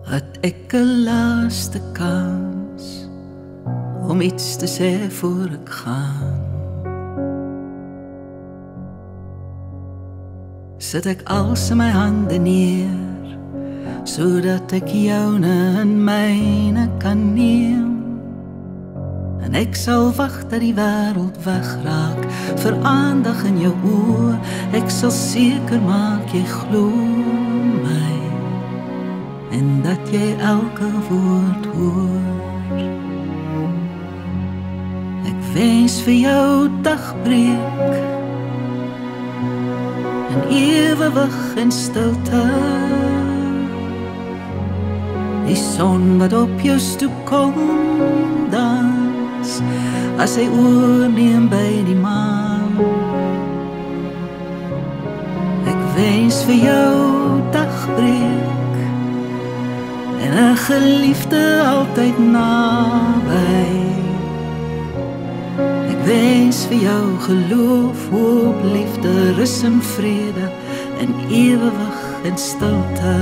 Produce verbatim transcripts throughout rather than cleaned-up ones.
het ek 'n laaste kans om iets te sê voor ek gaan. Sit ek als in my hande neer, sodat ek joune in myne kan neem. En ek sal wag dat die wêreld wegraak, vir aandag in jou oë. Ek sal seker maak jy glo my, en dat jy elke woord hoor. Ek wens vir jou dagbreek, en ewewig en stilte. Die son wat op jou stoep kom dans, as hy oorneem by die maan. Ek wens vir jou dagbreek, en 'n geliefde altyd naby. Ek wens vir jou geloof, hoop, liefde, rus en vrede, en ewewig en stilte.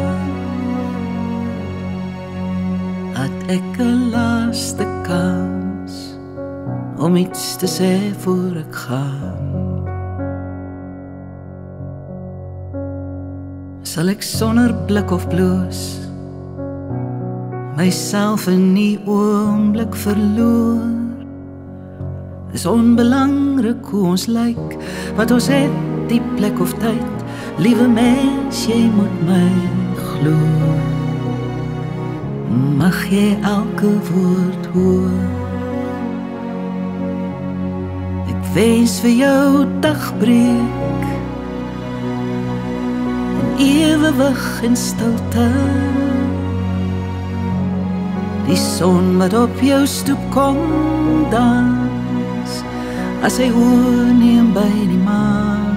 Dat ek 'n laaste kans om iets te sê voor ek gaan. Sal ek sonder blik of bloos myself in die oomblik verloor. Is onbelangrik hoe ons lyk, wat ons het, die plek of tyd. Liewe mens, jy moet my glo. Mag jy elke woord hoor. Ek wens vir jou dagbreek, en ewewig en stilte. Die son wat op jou stoep kom dans, as hy oorneem by die maan.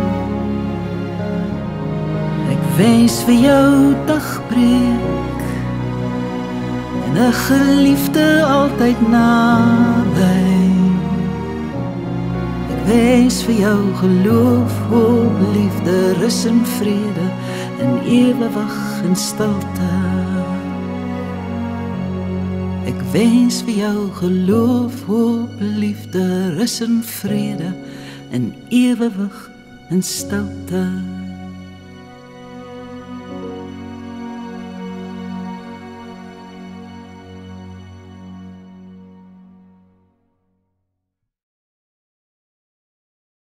Ek wens vir jou dagbreek, en 'n geliefde altyd naby. Ek wens vir jou geloof, hoop, liefde, rus en vrede, en ewewig en stilte. Ek wens vir jou geloof, hoop, liefde, rus en vrede, en ewewig en stilte.